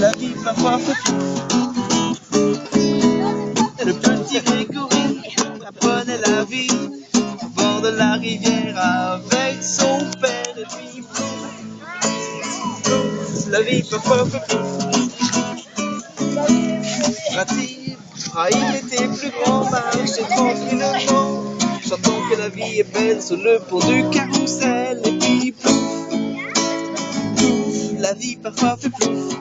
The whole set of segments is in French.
La vie parfois fait et le petit Grégory apprenait la vie au bord de la rivière avec son père. Et puis la vie parfois fait Brahim était plus grand, marchait tranquillement, chantant que la vie est belle sur le pont du carrousel. Et puis plouf, plouf, la vie parfois fait plouf.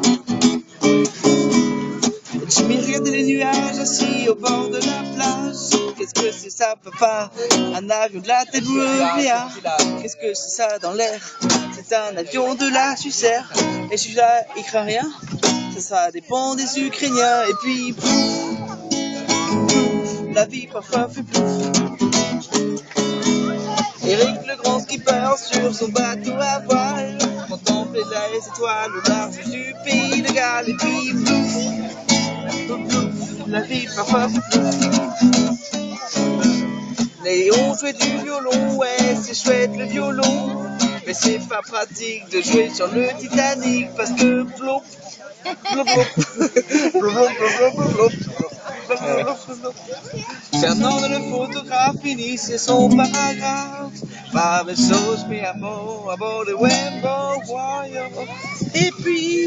Jimmy regardait les nuages assis au bord de la plage. Qu'est-ce que c'est ça, papa? Un avion de la TVA. Qu'est-ce que c'est ça dans l'air? C'est un avion de la Suisse. Et celui-là, il craint rien. Ça dépend des Ukrainiens. Et puis plouf, plouf, la vie parfois fait plouf. Eric le grand skipper sur son bateau à voile contemplait les étoiles au large du pays de Galles. Et puis plouf, plouf, plouf, la vie parfois fait plouf. Léon jouait du violon, ouais c'est chouette le violon, mais c'est pas pratique de jouer sur le Titanic parce que plop, plop, plop, plop, plop, plop, plop, plop. Fernand le photographe finissait son paragraphe. Pas de sauce mais à bord de Wembley Warrior. Et puis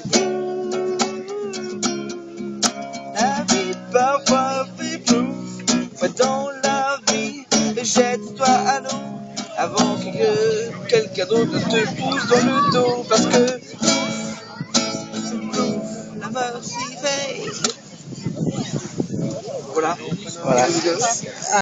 la vie parfois fait plouf. Mais dans la vie, jette-toi à l'eau avant que quelqu'un d'autre ne te pousse dans le dos. Parce que plouf, la mort s'y veille. Voilà.